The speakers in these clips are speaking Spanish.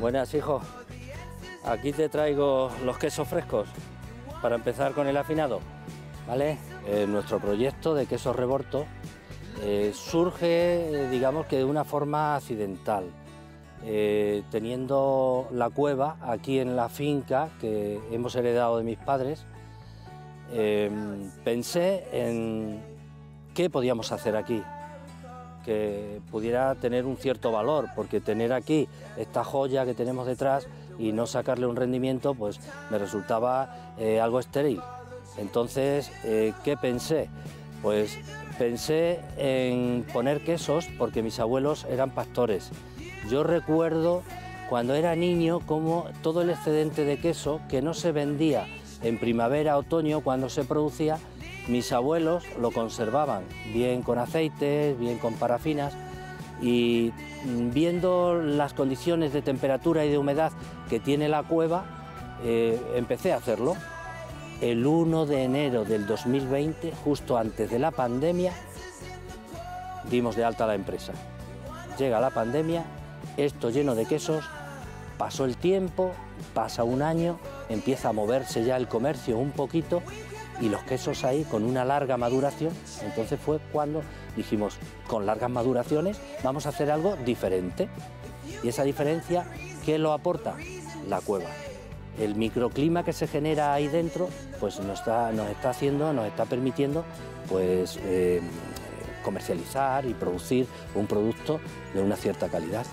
Buenas, hijo. Aquí te traigo los quesos frescos para empezar con el afinado, ¿vale? Nuestro proyecto de quesos Reborto surge, digamos que de una forma accidental. Teniendo la cueva aquí en la finca que hemos heredado de mis padres, pensé en qué podíamos hacer aquí, que pudiera tener un cierto valor, porque tener aquí esta joya que tenemos detrás y no sacarle un rendimiento, pues me resultaba algo estéril. Entonces, ¿qué pensé? Pues pensé en poner quesos porque mis abuelos eran pastores. Yo recuerdo cuando era niño como todo el excedente de queso que no se vendía en primavera, otoño, cuando se producía, mis abuelos lo conservaban, bien con aceites, bien con parafinas, y viendo las condiciones de temperatura y de humedad que tiene la cueva, empecé a hacerlo. El 1 de enero del 2020, justo antes de la pandemia, dimos de alta la empresa. Llega la pandemia, esto lleno de quesos, pasó el tiempo, pasa un año, empieza a moverse ya el comercio un poquito, y los quesos ahí con una larga maduración. Entonces fue cuando dijimos, con largas maduraciones vamos a hacer algo diferente. Y esa diferencia, ¿qué lo aporta? La cueva. El microclima que se genera ahí dentro, pues nos está permitiendo pues, comercializar y producir un producto de una cierta calidad.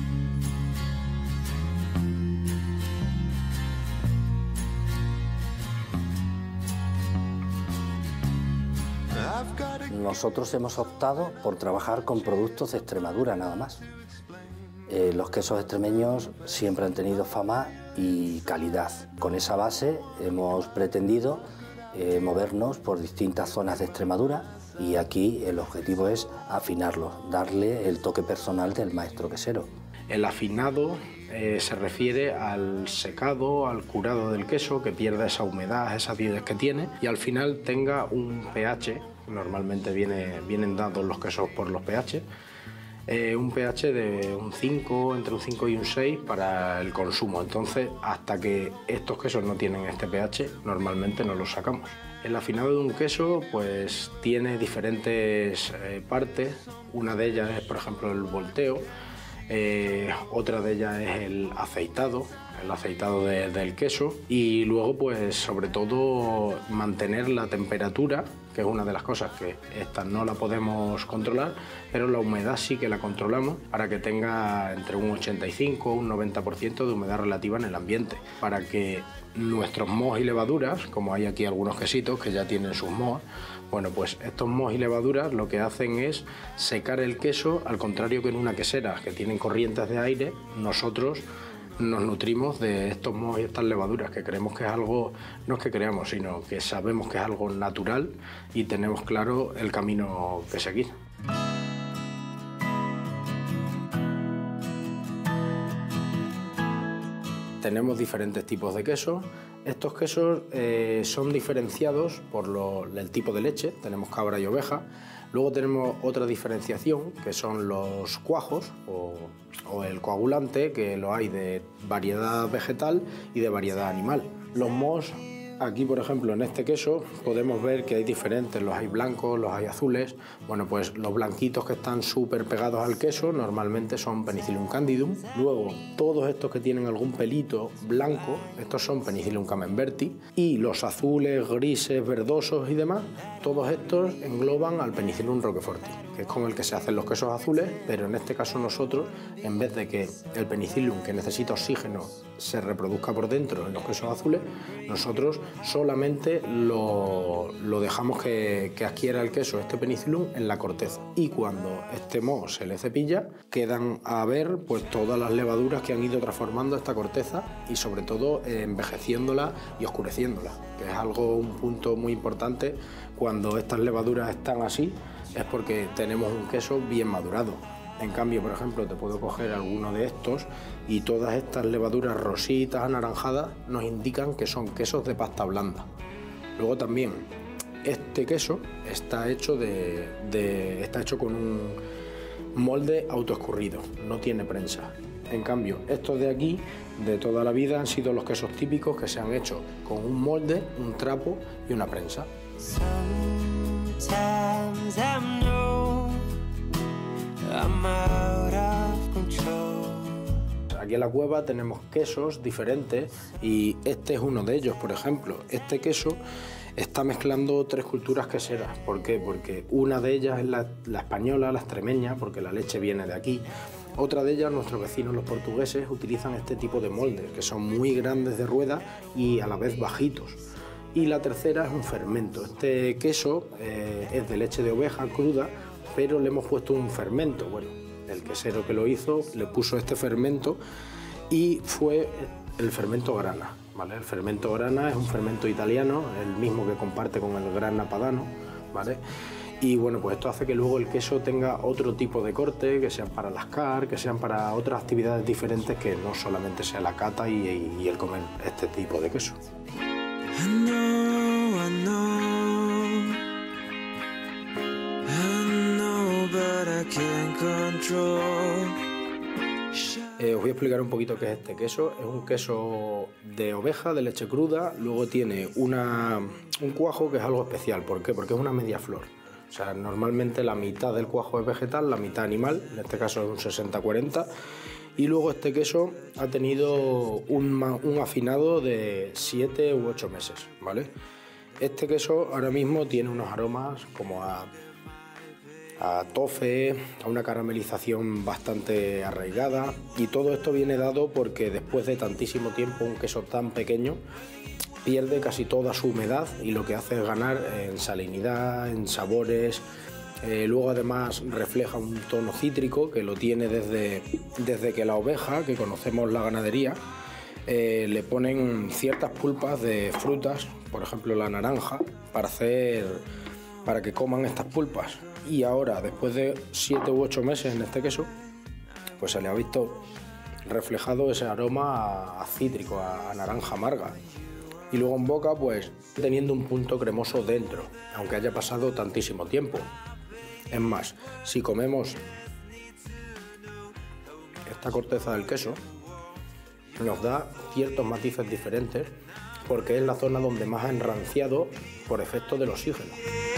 Nosotros hemos optado por trabajar con productos de Extremadura nada más. Los quesos extremeños siempre han tenido fama y calidad. Con esa base hemos pretendido movernos por distintas zonas de Extremadura y aquí el objetivo es afinarlo, darle el toque personal del maestro quesero. El afinado se refiere al secado, al curado del queso, que pierda esa humedad, esa acidez que tiene y al final tenga un pH. Normalmente vienen dados los quesos por los pH. Un pH de un 5, entre un 5 y un 6 para el consumo. Entonces, hasta que estos quesos no tienen este pH, normalmente no los sacamos. El afinado de un queso pues tiene diferentes partes. Una de ellas es, por ejemplo, el volteo. Otra de ellas es el aceitado del queso, y luego pues sobre todo mantener la temperatura, que es una de las cosas que esta no la podemos controlar, pero la humedad sí que la controlamos para que tenga entre un 85 y un 90% de humedad relativa en el ambiente, para que nuestros mohos y levaduras, como hay aquí algunos quesitos que ya tienen sus mohos, bueno, pues estos mohos y levaduras lo que hacen es secar el queso, al contrario que en una quesera, que tienen corrientes de aire. Nosotros nos nutrimos de estos mohos y estas levaduras, que creemos que es algo, no es que creamos, sino que sabemos que es algo natural y tenemos claro el camino que seguir. Tenemos diferentes tipos de quesos. Estos quesos son diferenciados por el tipo de leche. Tenemos cabra y oveja. Luego tenemos otra diferenciación, que son los cuajos o el coagulante, que lo hay de variedad vegetal y de variedad animal. Los mohos, aquí por ejemplo en este queso podemos ver que hay diferentes, los hay blancos, los hay azules. Bueno, pues los blanquitos que están súper pegados al queso normalmente son Penicillium candidum. Luego todos estos que tienen algún pelito blanco, estos son Penicillium camemberti, y los azules, grises, verdosos y demás, todos estos engloban al Penicillium roqueforti, que es con el que se hacen los quesos azules, pero en este caso nosotros, en vez de que el Penicillium, que necesita oxígeno, se reproduzca por dentro en los quesos azules, nosotros solamente lo dejamos que adquiera el queso, este Penicillium, en la corteza. Y cuando este moho se le cepilla, quedan a ver pues todas las levaduras que han ido transformando esta corteza y sobre todo envejeciéndola y oscureciéndola, que es un punto muy importante. Cuando estas levaduras están así es porque tenemos un queso bien madurado. En cambio, por ejemplo, te puedo coger alguno de estos y todas estas levaduras rositas, anaranjadas, nos indican que son quesos de pasta blanda. Luego también, este queso está hecho con un molde autoescurrido, no tiene prensa. En cambio, estos de aquí, de toda la vida, han sido los quesos típicos que se han hecho con un molde, un trapo y una prensa. Aquí en la cueva tenemos quesos diferentes y este es uno de ellos, por ejemplo. Este queso está mezclando 3 culturas queseras. ¿Por qué? Porque una de ellas es la española, la extremeña, porque la leche viene de aquí. Otra de ellas, nuestros vecinos los portugueses, utilizan este tipo de moldes, que son muy grandes de rueda y a la vez bajitos. Y la tercera es un fermento. Este queso es de leche de oveja cruda, pero le hemos puesto un fermento. Bueno, el quesero que lo hizo le puso este fermento y fue el fermento grana, ¿vale? El fermento grana es un fermento italiano, el mismo que comparte con el grana padano, ¿vale? Y bueno, pues esto hace que luego el queso tenga otro tipo de corte, que sean para lascar, que sean para otras actividades diferentes, que no solamente sea la cata y el comer este tipo de queso. Os voy a explicar un poquito qué es este queso. Es un queso de oveja, de leche cruda, luego tiene un cuajo que es algo especial. ¿Por qué? Porque es una media flor. O sea, normalmente la mitad del cuajo es vegetal, la mitad animal, en este caso es un 60-40. Y luego este queso ha tenido un afinado de 7 u 8 meses, ¿vale? Este queso ahora mismo tiene unos aromas como a tofe, a una caramelización bastante arraigada, y todo esto viene dado porque después de tantísimo tiempo un queso tan pequeño pierde casi toda su humedad y lo que hace es ganar en salinidad, en sabores. Luego además refleja un tono cítrico que lo tiene desde que la oveja, que conocemos la ganadería, le ponen ciertas pulpas de frutas, por ejemplo la naranja, para que coman estas pulpas. Y ahora, después de 7 u 8 meses en este queso, pues se le ha visto reflejado ese aroma a cítrico, a naranja amarga. Y luego en boca, pues teniendo un punto cremoso dentro, aunque haya pasado tantísimo tiempo. Es más, si comemos esta corteza del queso, nos da ciertos matices diferentes, porque es la zona donde más ha enranciado por efecto del oxígeno.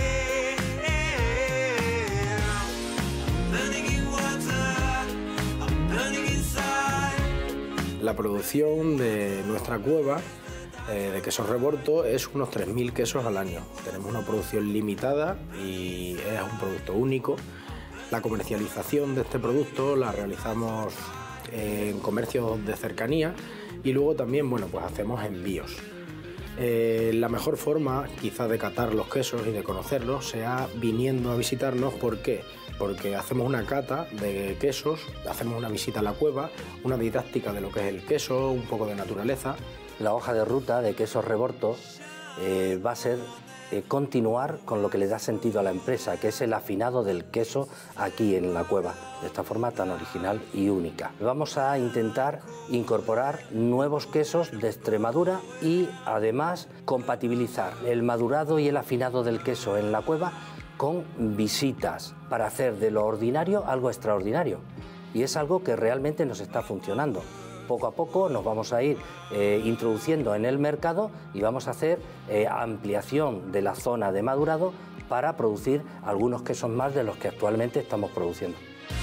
La producción de nuestra cueva de quesos Reborto es unos 3.000 quesos al año. Tenemos una producción limitada y es un producto único. La comercialización de este producto la realizamos en comercios de cercanía y luego también, bueno, pues hacemos envíos. La mejor forma quizá de catar los quesos y de conocerlos sea viniendo a visitarnos. ¿Por qué? Porque hacemos una cata de quesos, hacemos una visita a la cueva, una didáctica de lo que es el queso, un poco de naturaleza. La hoja de ruta de Quesos Reborto va a ser continuar con lo que le da sentido a la empresa, que es el afinado del queso aquí en la cueva, de esta forma tan original y única. Vamos a intentar incorporar nuevos quesos de Extremadura y además compatibilizar el madurado y el afinado del queso en la cueva con visitas para hacer de lo ordinario algo extraordinario. Y es algo que realmente nos está funcionando. Poco a poco nos vamos a ir introduciendo en el mercado y vamos a hacer ampliación de la zona de madurado para producir algunos quesos más de los que actualmente estamos produciendo.